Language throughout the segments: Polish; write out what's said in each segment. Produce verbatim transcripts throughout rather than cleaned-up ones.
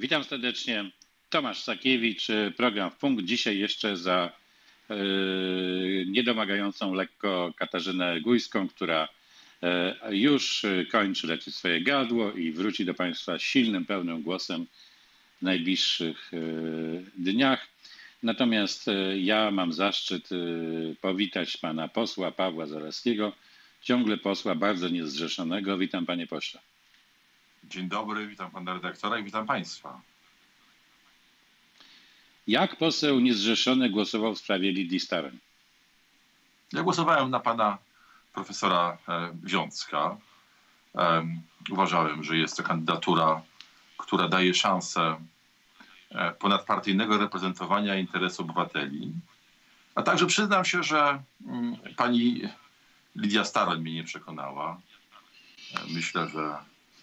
Witam serdecznie. Tomasz Sakiewicz, program W Punkt. Dzisiaj jeszcze za yy, niedomagającą lekko Katarzynę Gujską, która yy, już kończy leczyć swoje gardło i wróci do Państwa silnym, pełnym głosem w najbliższych yy, dniach. Natomiast yy, ja mam zaszczyt yy, powitać pana posła Pawła Zalewskiego, ciągle posła bardzo niezrzeszonego. Witam, panie pośle. Dzień dobry, witam pana redaktora i witam państwa. Jak poseł niezrzeszony głosował w sprawie Lidii Staroń? Ja głosowałem na pana profesora Wiącka. Uważałem, że jest to kandydatura, która daje szansę ponadpartyjnego reprezentowania interesu obywateli. A także przyznam się, że pani Lidia Staroń mnie nie przekonała. Myślę, że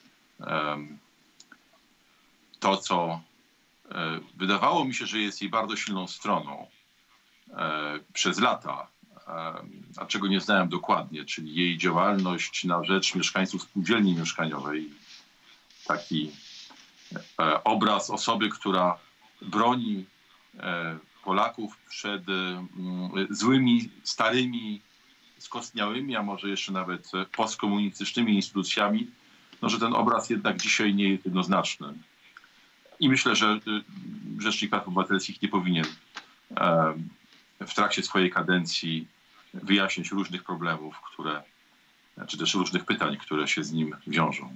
to, co wydawało mi się, że jest jej bardzo silną stroną przez lata, a czego nie znałem dokładnie, czyli jej działalność na rzecz mieszkańców spółdzielni mieszkaniowej. Taki obraz osoby, która broni Polaków przed złymi, starymi, skostniałymi, a może jeszcze nawet postkomunistycznymi instytucjami, no, że ten obraz jednak dzisiaj nie jest jednoznaczny. I myślę, że Rzecznik Praw Obywatelskich nie powinien w trakcie swojej kadencji wyjaśnić różnych problemów, które, czy też różnych pytań, które się z nim wiążą.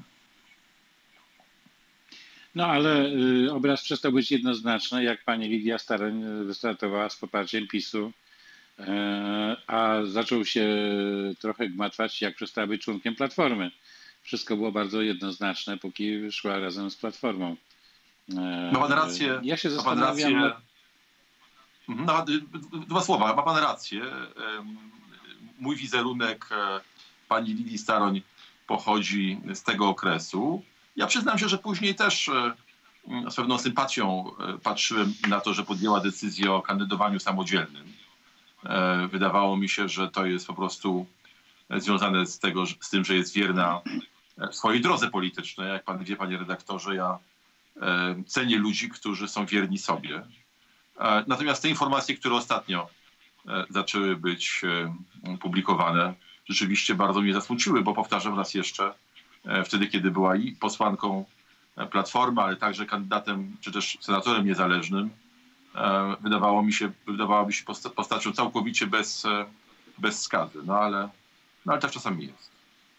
No ale y, obraz przestał być jednoznaczny, jak pani Lidia Staroń wystartowała z poparciem PiSu, y, a zaczął się trochę gmatwać, jak przestała być członkiem Platformy. Wszystko było bardzo jednoznaczne, póki szła razem z Platformą. Ma pan rację. Ja się ma pan zastanawiam... rację. No, dwa słowa. Ma pan rację. Mój wizerunek pani Lidii Staroń pochodzi z tego okresu. Ja przyznam się, że później też z pewną sympatią patrzyłem na to, że podjęła decyzję o kandydowaniu samodzielnym. Wydawało mi się, że to jest po prostu związane z, tego, z tym, że jest wierna swojej drodze politycznej. Jak pan wie, panie redaktorze, ja e, cenię ludzi, którzy są wierni sobie. E, natomiast te informacje, które ostatnio e, zaczęły być e, publikowane, rzeczywiście bardzo mnie zasmuciły, bo powtarzam raz jeszcze, e, wtedy, kiedy była i posłanką Platformy, ale także kandydatem, czy też senatorem niezależnym, e, wydawało mi się, wydawało mi się posta postacią całkowicie bez, e, bez skazy. No ale, no ale tak czasami jest.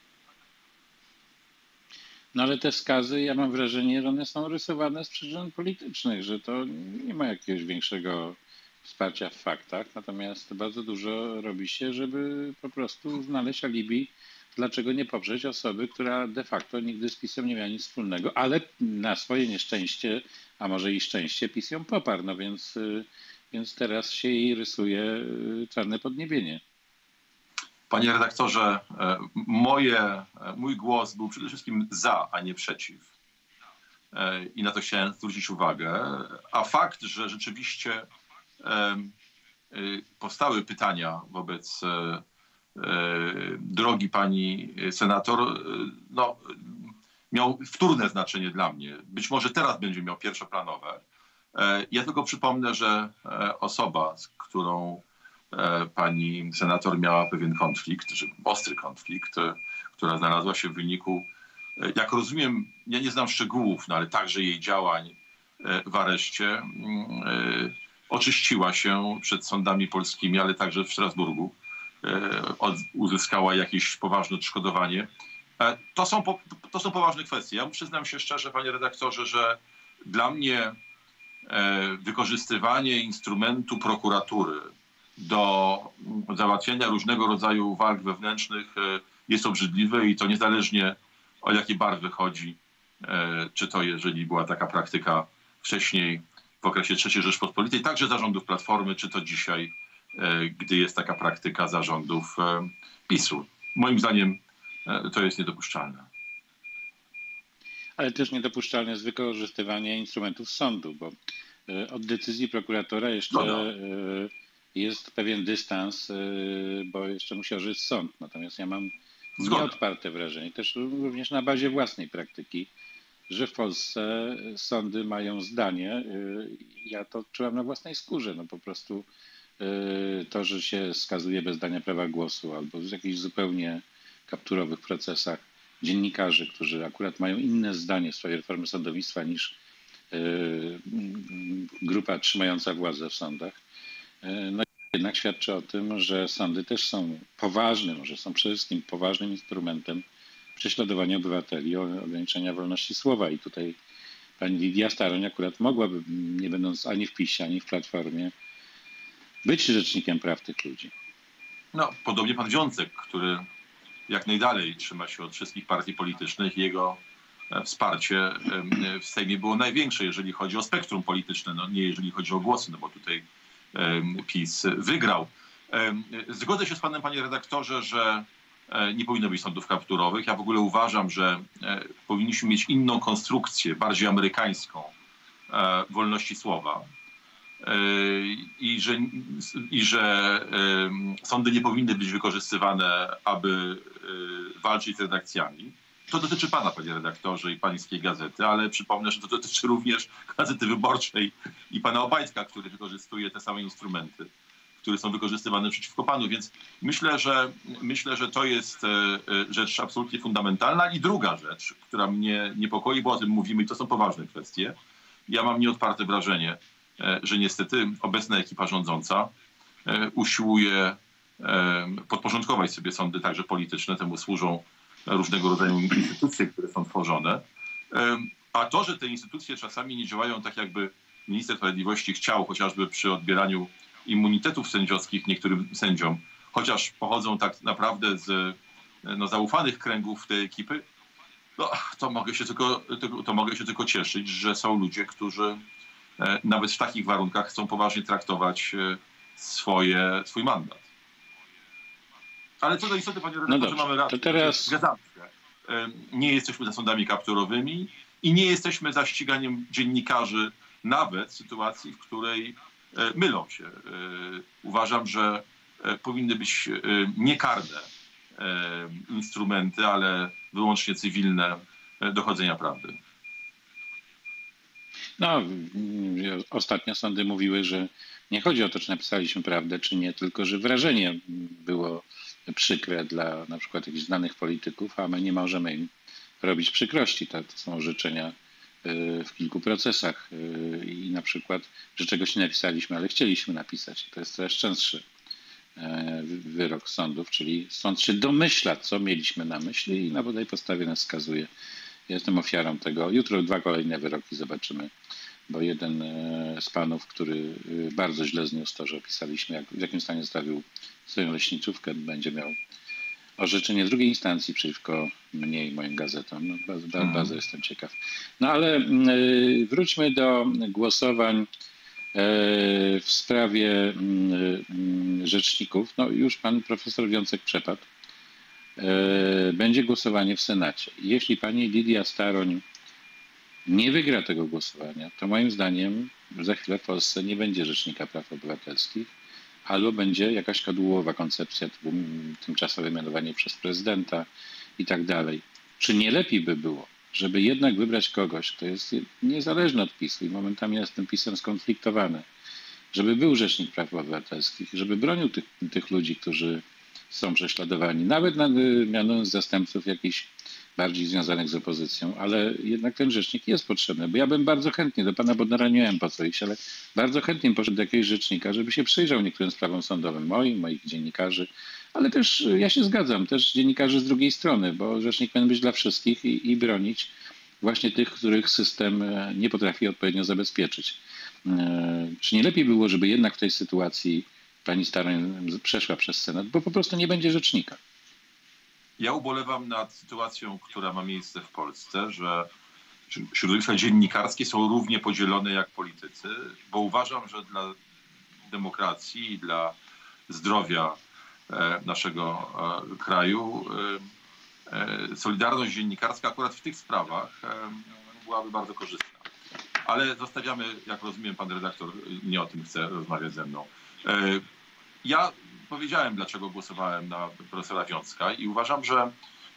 No ale te skazy, ja mam wrażenie, że one są rysowane z przyczyn politycznych, że to nie ma jakiegoś większego wsparcia w faktach, natomiast bardzo dużo robi się, żeby po prostu znaleźć alibi, dlaczego nie poprzeć osoby, która de facto nigdy z PiS-em nie miała nic wspólnego, ale na swoje nieszczęście, a może i szczęście, PiS ją poparł, no więc, więc teraz się jej rysuje czarne podniebienie. Panie redaktorze, moje, mój głos był przede wszystkim za, a nie przeciw. I na to chciałem zwrócić uwagę. A fakt, że rzeczywiście powstały pytania wobec drogi pani senator, no, miał wtórne znaczenie dla mnie. Być może teraz będzie miał pierwszoplanowe. Ja tylko przypomnę, że osoba, z którą pani senator miała pewien konflikt, czy ostry konflikt, która znalazła się w wyniku, jak rozumiem, ja nie znam szczegółów, no ale także jej działań w areszcie, oczyściła się przed sądami polskimi, ale także w Strasburgu. Uzyskała jakieś poważne odszkodowanie. To są, to są poważne kwestie. Ja przyznam się szczerze, panie redaktorze, że dla mnie wykorzystywanie instrumentu prokuratury do załatwiania różnego rodzaju walk wewnętrznych jest obrzydliwe i to niezależnie o jakie barwy chodzi, czy to jeżeli była taka praktyka wcześniej w okresie trzeciej Rzeczpospolitej, także zarządów Platformy, czy to dzisiaj, gdy jest taka praktyka zarządów PiSu. Moim zdaniem to jest niedopuszczalne. Ale też niedopuszczalne jest wykorzystywanie instrumentów sądu, bo od decyzji prokuratora jeszcze no, no. jest pewien dystans, bo jeszcze musi orzec sąd. Natomiast ja mam nieodparte wrażenie, też również na bazie własnej praktyki, że w Polsce sądy mają zdanie. Ja to czułam na własnej skórze. No po prostu to, że się skazuje bez dania prawa głosu albo w jakichś zupełnie kapturowych procesach dziennikarzy, którzy akurat mają inne zdanie w sprawie reformy sądownictwa niż grupa trzymająca władzę w sądach, no jednak świadczy o tym, że sądy też są poważnym, może są przede wszystkim poważnym instrumentem prześladowania obywateli, ograniczenia wolności słowa. I tutaj pani Lidia Staroń akurat mogłaby, nie będąc ani w PiSie, ani w Platformie, być rzecznikiem praw tych ludzi. No, podobnie pan Wiącek, który jak najdalej trzyma się od wszystkich partii politycznych. Jego wsparcie w Sejmie było największe, jeżeli chodzi o spektrum polityczne, no nie jeżeli chodzi o głosy, no bo tutaj PiS wygrał. Zgodzę się z panem, panie redaktorze, że nie powinno być sądów kapturowych. Ja w ogóle uważam, że powinniśmy mieć inną konstrukcję, bardziej amerykańską wolności słowa. I że, i że sądy nie powinny być wykorzystywane, aby walczyć z redakcjami. To dotyczy pana, panie redaktorze, i pańskiej gazety, ale przypomnę, że to dotyczy również Gazety Wyborczej i pana Obajtka, który wykorzystuje te same instrumenty, które są wykorzystywane przeciwko panu. Więc myślę, że myślę, że to jest rzecz absolutnie fundamentalna. I druga rzecz, która mnie niepokoi, bo o tym mówimy i to są poważne kwestie. Ja mam nieodparte wrażenie, że niestety obecna ekipa rządząca usiłuje podporządkować sobie sądy także polityczne, temu służą różnego rodzaju instytucje, które są tworzone. A to, że te instytucje czasami nie działają tak, jakby minister sprawiedliwości chciał, chociażby przy odbieraniu immunitetów sędziowskich niektórym sędziom, chociaż pochodzą tak naprawdę z no, zaufanych kręgów tej ekipy, no, to, mogę się tylko, to mogę się tylko cieszyć, że są ludzie, którzy nawet w takich warunkach chcą poważnie traktować swoje, swój mandat. Ale co do istoty, panie redaktorze, no mamy rację. To teraz... Zgadzamy się. Nie jesteśmy za sądami kapturowymi i nie jesteśmy za ściganiem dziennikarzy nawet w sytuacji, w której mylą się. Uważam, że powinny być nie karne instrumenty, ale wyłącznie cywilne dochodzenia prawdy. No, ostatnio sądy mówiły, że nie chodzi o to, czy napisaliśmy prawdę, czy nie, tylko że wrażenie było przykre dla na przykład jakichś znanych polityków, a my nie możemy im robić przykrości. To, to są orzeczenia w kilku procesach i na przykład, że czegoś nie napisaliśmy, ale chcieliśmy napisać. To jest coraz częstszy wyrok sądów, czyli sąd się domyśla, co mieliśmy na myśli i na tej podstawie nas skazuje. Ja jestem ofiarą tego. Jutro dwa kolejne wyroki zobaczymy, bo jeden z panów, który bardzo źle zniósł to, że opisaliśmy, jak, w jakim stanie zostawił swoją leśniczówkę, będzie miał orzeczenie drugiej instancji przeciwko mnie i moim gazetom. No, bardzo, bardzo, bardzo jestem ciekaw. No ale y, wróćmy do głosowań y, w sprawie y, rzeczników. No już pan profesor Wiącek przepadł. Y, będzie głosowanie w Senacie. Jeśli pani Lidia Staroń nie wygra tego głosowania, to moim zdaniem za chwilę w Polsce nie będzie rzecznika praw obywatelskich, albo będzie jakaś kadłubowa koncepcja, typu tymczasowe mianowanie przez prezydenta i tak dalej. Czy nie lepiej by było, żeby jednak wybrać kogoś, kto jest niezależny od PiSu i momentami jest tym PiSem skonfliktowany, żeby był rzecznik praw obywatelskich, żeby bronił tych, tych ludzi, którzy są prześladowani, nawet mianując zastępców jakichś bardziej związanych z opozycją, ale jednak ten rzecznik jest potrzebny, bo ja bym bardzo chętnie, do pana Bodnara nie wiem po co iść, ale bardzo chętnie poszedł do jakiegoś rzecznika, żeby się przyjrzał niektórym sprawom sądowym, moim, moich dziennikarzy, ale też ja się zgadzam, też dziennikarzy z drugiej strony, bo rzecznik powinien być dla wszystkich i, i bronić właśnie tych, których system nie potrafi odpowiednio zabezpieczyć. Czy nie lepiej było, żeby jednak w tej sytuacji pani Staroń przeszła przez Senat, bo po prostu nie będzie rzecznika? Ja ubolewam nad sytuacją, która ma miejsce w Polsce, że środowiska dziennikarskie są równie podzielone jak politycy, bo uważam, że dla demokracji i dla zdrowia naszego kraju solidarność dziennikarska akurat w tych sprawach byłaby bardzo korzystna. Ale zostawiamy, jak rozumiem, pan redaktor nie o tym chce rozmawiać ze mną. Ja powiedziałem, dlaczego głosowałem na profesora Wiącka i uważam, że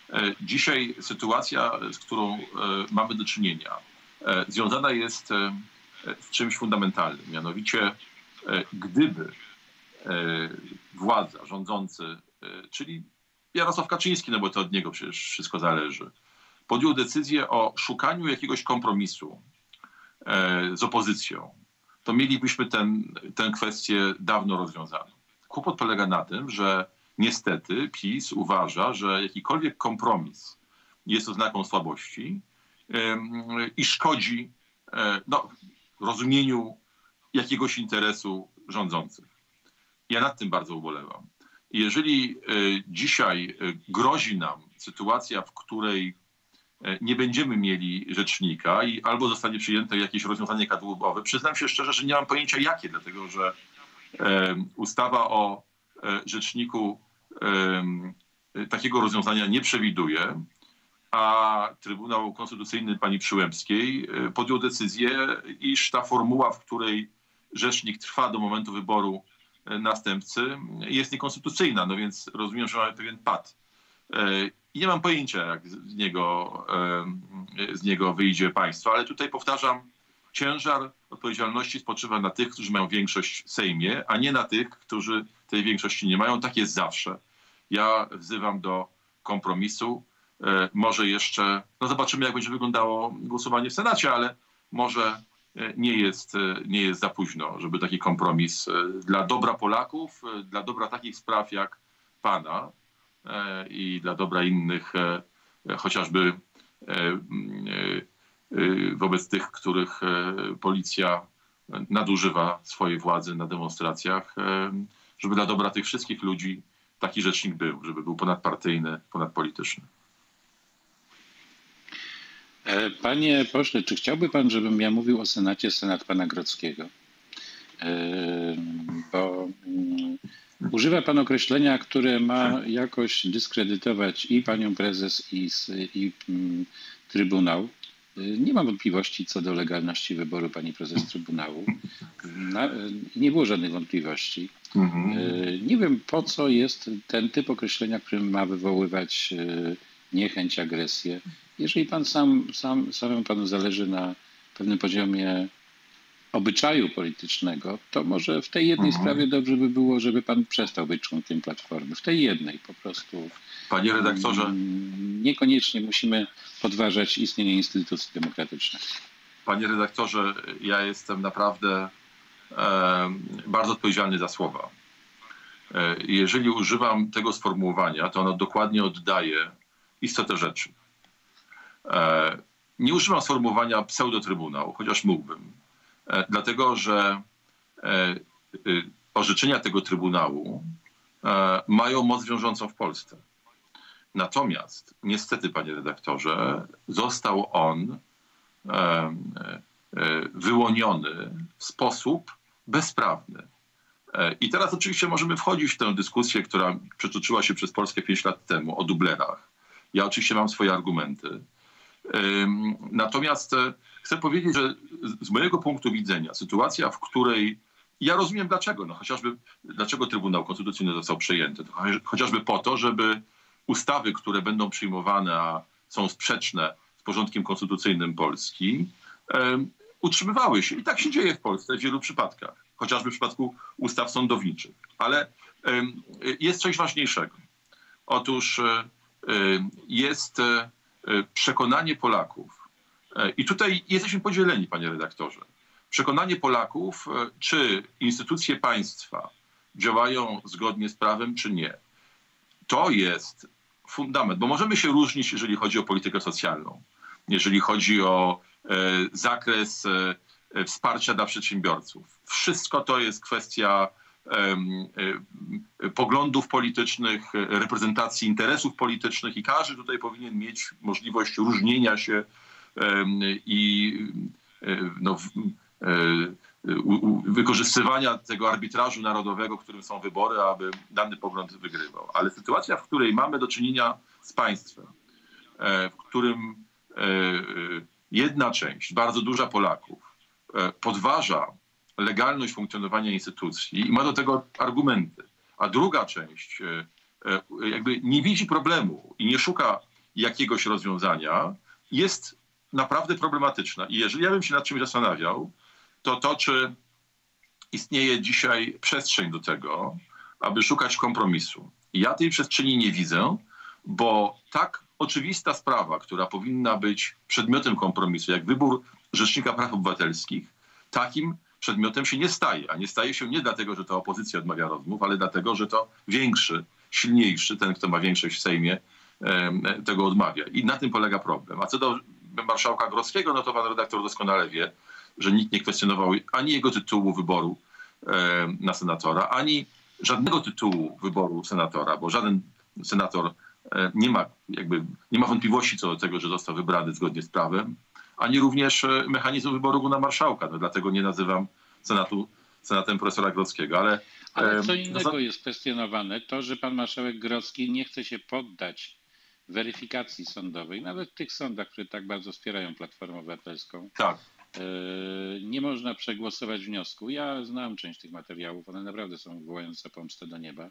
Dzisiaj sytuacja, z którą mamy do czynienia, związana jest z czymś fundamentalnym. Mianowicie, gdyby władza, rządzący, czyli Jarosław Kaczyński, no bo to od niego przecież wszystko zależy, podjął decyzję o szukaniu jakiegoś kompromisu z opozycją, to mielibyśmy ten, tę kwestię dawno rozwiązaną. Kłopot polega na tym, że niestety PiS uważa, że jakikolwiek kompromis jest oznaką słabości i szkodzi no, rozumieniu jakiegoś interesu rządzących. Ja nad tym bardzo ubolewam. Jeżeli dzisiaj grozi nam sytuacja, w której nie będziemy mieli rzecznika i albo zostanie przyjęte jakieś rozwiązanie kadłubowe, przyznam się szczerze, że nie mam pojęcia jakie, dlatego że ustawa o rzeczniku takiego rozwiązania nie przewiduje, a Trybunał Konstytucyjny pani Przyłębskiej podjął decyzję, iż ta formuła, w której rzecznik trwa do momentu wyboru następcy, jest niekonstytucyjna. No więc rozumiem, że mamy pewien pad. I nie mam pojęcia, jak z niego, z niego wyjdzie państwo, ale tutaj powtarzam, ciężar odpowiedzialności spoczywa na tych, którzy mają większość w Sejmie, a nie na tych, którzy tej większości nie mają. Tak jest zawsze. Ja wzywam do kompromisu. Może jeszcze, no zobaczymy, jak będzie wyglądało głosowanie w Senacie, ale może nie jest, nie jest za późno, żeby taki kompromis dla dobra Polaków, dla dobra takich spraw jak pana i dla dobra innych, chociażby wobec tych, których policja nadużywa swojej władzy na demonstracjach, żeby dla dobra tych wszystkich ludzi taki rzecznik był, żeby był ponadpartyjny, ponadpolityczny. Panie pośle, czy chciałby pan, żebym ja mówił o Senacie, Senat pana Grodzkiego? Bo używa pan określenia, które ma jakoś dyskredytować i panią prezes, i, i Trybunał. Nie mam wątpliwości co do legalności wyboru pani prezes Trybunału. Nie było żadnych wątpliwości. Nie wiem, po co jest ten typ określenia, który ma wywoływać niechęć, agresję. Jeżeli pan sam, sam, samemu panu zależy na pewnym poziomie obyczaju politycznego, to może w tej jednej mhm. sprawie dobrze by było, żeby pan przestał być członkiem Platformy. W tej jednej po prostu. Panie redaktorze. Niekoniecznie musimy podważać istnienie instytucji demokratycznych. Panie redaktorze, ja jestem naprawdę e, bardzo odpowiedzialny za słowa. E, jeżeli używam tego sformułowania, to ono dokładnie oddaje istotę rzeczy. E, nie używam sformułowania pseudotrybunał, chociaż mógłbym. E, dlatego, że e, e, orzeczenia tego Trybunału e, mają moc wiążącą w Polsce. Natomiast niestety, panie redaktorze, został on e, e, wyłoniony w sposób bezprawny. E, I teraz oczywiście możemy wchodzić w tę dyskusję, która przetoczyła się przez Polskę pięć lat temu o dublerach. Ja oczywiście mam swoje argumenty. E, natomiast e, chcę powiedzieć, że z mojego punktu widzenia sytuacja, w której ja rozumiem dlaczego, no chociażby dlaczego Trybunał Konstytucyjny został przejęty, to chociażby po to, żeby ustawy, które będą przyjmowane, a są sprzeczne z porządkiem konstytucyjnym Polski, um, utrzymywały się. I tak się dzieje w Polsce w wielu przypadkach, chociażby w przypadku ustaw sądowniczych. Ale um, jest coś ważniejszego. Otóż um, jest um, przekonanie Polaków. Um, I tutaj jesteśmy podzieleni, panie redaktorze. Przekonanie Polaków, um, czy instytucje państwa działają zgodnie z prawem, czy nie. To jest fundament, bo możemy się różnić, jeżeli chodzi o politykę socjalną, jeżeli chodzi o e, zakres e, wsparcia dla przedsiębiorców. Wszystko to jest kwestia e, e, poglądów politycznych, reprezentacji interesów politycznych i każdy tutaj powinien mieć możliwość różnienia się e, i e, no, e, U, u, wykorzystywania tego arbitrażu narodowego, którym są wybory, aby dany pogląd wygrywał. Ale sytuacja, w której mamy do czynienia z państwem, e, w którym e, jedna część, bardzo duża Polaków, e, podważa legalność funkcjonowania instytucji i ma do tego argumenty, a druga część e, e, jakby nie widzi problemu i nie szuka jakiegoś rozwiązania jest naprawdę problematyczna. I jeżeli ja bym się nad czymś zastanawiał, to to, czy istnieje dzisiaj przestrzeń do tego, aby szukać kompromisu. Ja tej przestrzeni nie widzę, bo tak oczywista sprawa, która powinna być przedmiotem kompromisu, jak wybór Rzecznika Praw Obywatelskich, takim przedmiotem się nie staje. A nie staje się nie dlatego, że to opozycja odmawia rozmów, ale dlatego, że to większy, silniejszy, ten, kto ma większość w Sejmie, tego odmawia. I na tym polega problem. A co do marszałka Grodzkiego, no to pan redaktor doskonale wie, że nikt nie kwestionował ani jego tytułu wyboru na senatora, ani żadnego tytułu wyboru senatora, bo żaden senator nie ma, jakby, nie ma wątpliwości co do tego, że został wybrany zgodnie z prawem, ani również mechanizmu wyboru go na marszałka. No, dlatego nie nazywam Senatu Senatem profesora Grodzkiego. Ale, ale co innego no, jest kwestionowane, to, że pan marszałek Grodzki nie chce się poddać weryfikacji sądowej, nawet w tych sądach, które tak bardzo wspierają Platformę Obywatelską. Tak. Nie można przegłosować wniosku. Ja znam część tych materiałów, one naprawdę są wołające pomstę do nieba.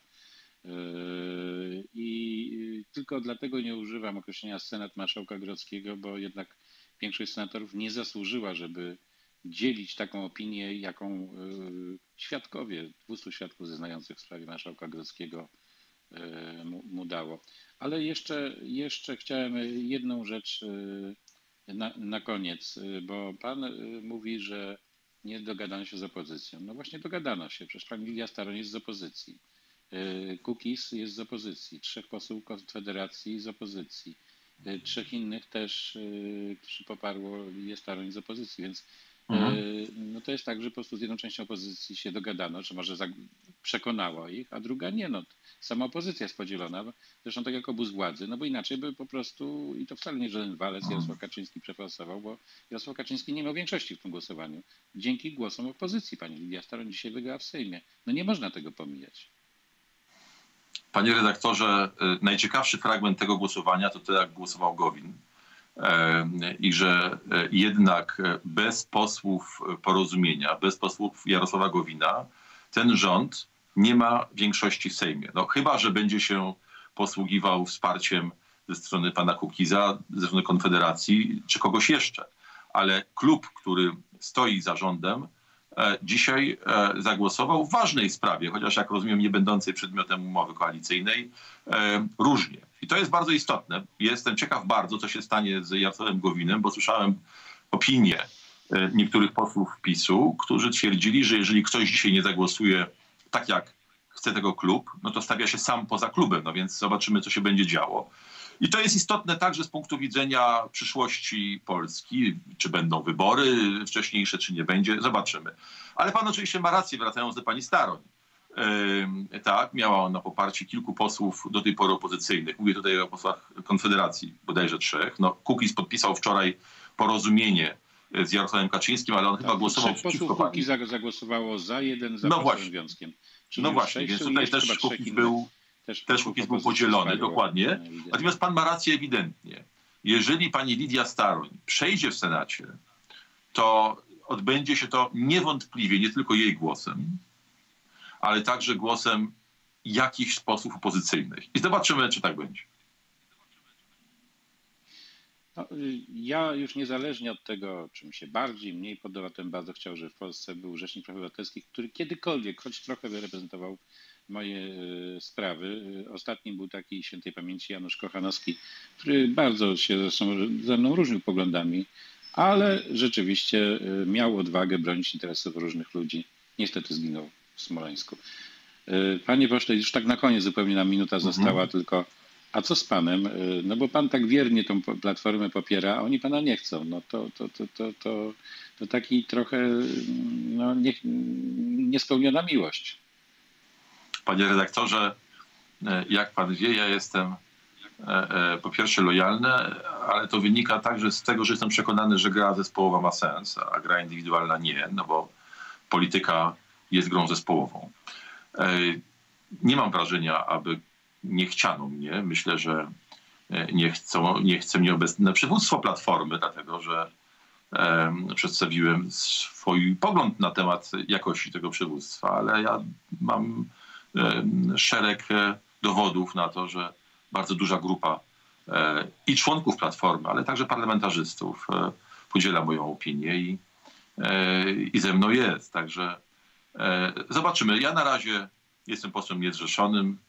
I tylko dlatego nie używam określenia Senat marszałka Grodzkiego, bo jednak większość senatorów nie zasłużyła, żeby dzielić taką opinię, jaką świadkowie, dwustu świadków zeznających w sprawie marszałka Grodzkiego mu, mu dało. Ale jeszcze, jeszcze chciałem jedną rzecz na, na koniec, bo pan mówi, że nie dogadano się z opozycją. No właśnie dogadano się, przecież pani Lidia Staroń jest z opozycji. Kukiz jest z opozycji, trzech posłów Konfederacji z opozycji, trzech innych też, którzy poparło Lidię Staroń z opozycji, więc mhm. no to jest tak, że po prostu z jedną częścią opozycji się dogadano, że może przekonało ich, a druga nie. No, sama opozycja jest podzielona, zresztą tak jak obóz władzy, no bo inaczej by po prostu, i to wcale nie żaden walec, Jarosław Kaczyński przeforsował, bo Jarosław Kaczyński nie miał większości w tym głosowaniu. Dzięki głosom opozycji pani Lidia Staroń dzisiaj wygrała w Sejmie. No nie można tego pomijać. Panie redaktorze, najciekawszy fragment tego głosowania to to, jak głosował Gowin. I że jednak bez posłów Porozumienia, bez posłów Jarosława Gowina, ten rząd nie ma większości w Sejmie. No, chyba że będzie się posługiwał wsparciem ze strony pana Kukiza, ze strony Konfederacji, czy kogoś jeszcze. Ale klub, który stoi za rządem, dzisiaj zagłosował w ważnej sprawie, chociaż jak rozumiem nie będącej przedmiotem umowy koalicyjnej, różnie. I to jest bardzo istotne. Jestem ciekaw bardzo, co się stanie z Jarosławem Gowinem, bo słyszałem opinię niektórych posłów PiSu, którzy twierdzili, że jeżeli ktoś dzisiaj nie zagłosuje tak, jak chce tego klub, no to stawia się sam poza klubem. No więc zobaczymy, co się będzie działo. I to jest istotne także z punktu widzenia przyszłości Polski. Czy będą wybory wcześniejsze, czy nie będzie, zobaczymy. Ale pan oczywiście ma rację, wracając do pani Staroń. Yy, tak, miała ona poparcie kilku posłów do tej pory opozycyjnych. Mówię tutaj o posłach Konfederacji, bodajże trzech. No, Kukiz podpisał wczoraj porozumienie z Jarosławem Kaczyńskim, ale on tak, chyba głosował przeciwko pani. Kukiz zagłosowało za jeden, za no właśnie. Związkiem. No właśnie, więc tutaj też Kukiz był, też też Kukiz był podzielony, dokładnie. Natomiast pan ma rację ewidentnie. Jeżeli pani Lidia Staroń przejdzie w Senacie, to odbędzie się to niewątpliwie nie tylko jej głosem, ale także głosem jakichś posłów opozycyjnych. I zobaczymy, czy tak będzie. No, ja już niezależnie od tego, czy mi się bardziej, mniej podoba, tym bardzo chciał, że w Polsce był Rzecznik Praw Obywatelskich, który kiedykolwiek, choć trochę reprezentował moje sprawy. Ostatnim był taki świętej pamięci Janusz Kochanowski, który bardzo się zresztą ze mną różnił poglądami, ale rzeczywiście miał odwagę bronić interesów różnych ludzi. Niestety zginął w Smoleńsku. Panie pośle, już tak na koniec zupełnie nam minuta została, mhm. tylko a co z panem? No bo pan tak wiernie tą Platformę popiera, a oni pana nie chcą. No to, to, to, to, to, to taki trochę no, nie, niespełniona miłość. Panie redaktorze, jak pan wie, ja jestem po pierwsze lojalny, ale to wynika także z tego, że jestem przekonany, że gra zespołowa ma sens, a gra indywidualna nie, no bo polityka jest grą zespołową. Nie mam wrażenia, aby nie chciano mnie. Myślę, że nie, chcą, nie chce mnie obecne przywództwo Platformy, dlatego że um, przedstawiłem swój pogląd na temat jakości tego przywództwa, ale ja mam um, szereg dowodów na to, że bardzo duża grupa i członków Platformy, ale także parlamentarzystów podziela moją opinię i, i ze mną jest. Także zobaczymy. Ja na razie jestem posłem niezrzeszonym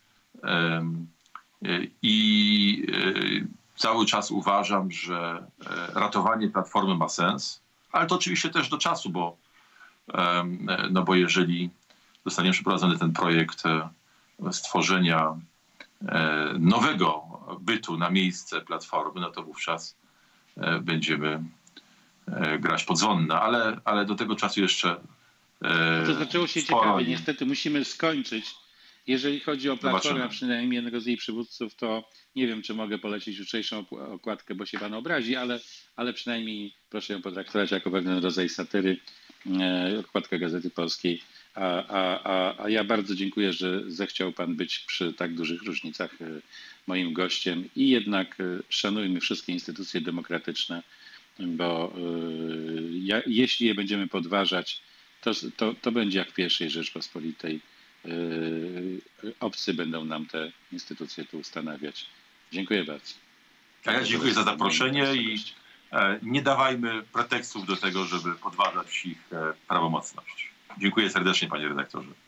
i cały czas uważam, że ratowanie Platformy ma sens, ale to oczywiście też do czasu, bo, no bo jeżeli zostanie przeprowadzony ten projekt stworzenia nowego bytu na miejsce Platformy, no to wówczas będziemy grać pod dzwonna, ale, ale do tego czasu jeszcze to zaczęło się sporo. ciekawie. Niestety musimy skończyć. Jeżeli chodzi o Platformę, Zobaczymy. przynajmniej jednego z jej przywódców, to nie wiem, czy mogę polecić jutrzejszą okładkę, bo się pan obrazi, ale, ale przynajmniej proszę ją potraktować jako pewien rodzaj satyry, e, okładka Gazety Polskiej. A, a, a, a ja bardzo dziękuję, że zechciał pan być przy tak dużych różnicach e, moim gościem i jednak e, szanujmy wszystkie instytucje demokratyczne, bo e, ja, jeśli je będziemy podważać, to, to, to będzie jak w pierwszej Rzeczpospolitej. Obcy będą nam te instytucje tu ustanawiać. Dziękuję bardzo. A ja dziękuję za zaproszenie i nie dawajmy pretekstów do tego, żeby podważać ich prawomocność. Dziękuję serdecznie, panie redaktorze.